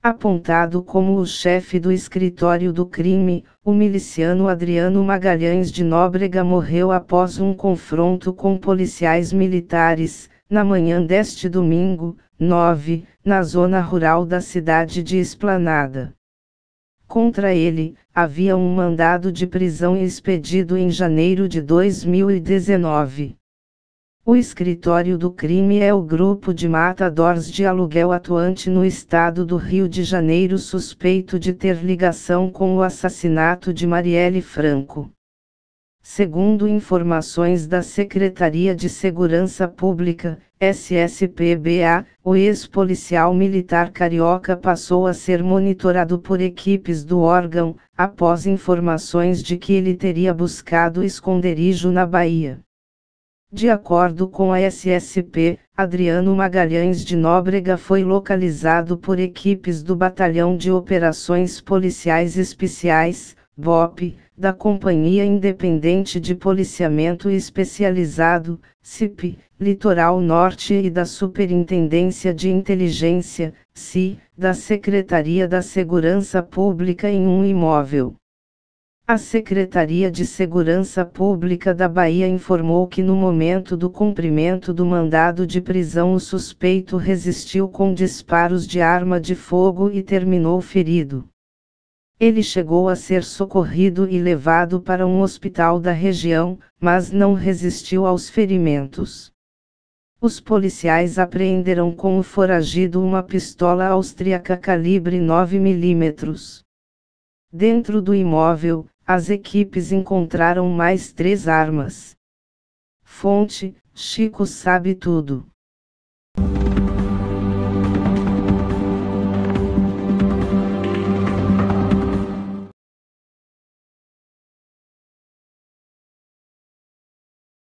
Apontado como o chefe do escritório do crime, o miliciano Adriano Magalhães de Nóbrega morreu após um confronto com policiais militares, na manhã deste domingo, 9, na zona rural da cidade de Esplanada. Contra ele, havia um mandado de prisão expedido em janeiro de 2019. O escritório do crime é o grupo de matadores de aluguel atuante no estado do Rio de Janeiro suspeito de ter ligação com o assassinato de Marielle Franco. Segundo informações da Secretaria de Segurança Pública, SSPBA, o ex-policial militar carioca passou a ser monitorado por equipes do órgão, após informações de que ele teria buscado esconderijo na Bahia. De acordo com a SSP, Adriano Magalhães de Nóbrega foi localizado por equipes do Batalhão de Operações Policiais Especiais, BOP, da Companhia Independente de Policiamento Especializado, CIP, Litoral Norte e da Superintendência de Inteligência, SI, da Secretaria da Segurança Pública em um imóvel. A Secretaria de Segurança Pública da Bahia informou que no momento do cumprimento do mandado de prisão o suspeito resistiu com disparos de arma de fogo e terminou ferido. Ele chegou a ser socorrido e levado para um hospital da região, mas não resistiu aos ferimentos. Os policiais apreenderam com o foragido uma pistola austríaca calibre 9 mm. Dentro do imóvel, as equipes encontraram mais 3 armas. Fonte: Chico Sabe Tudo.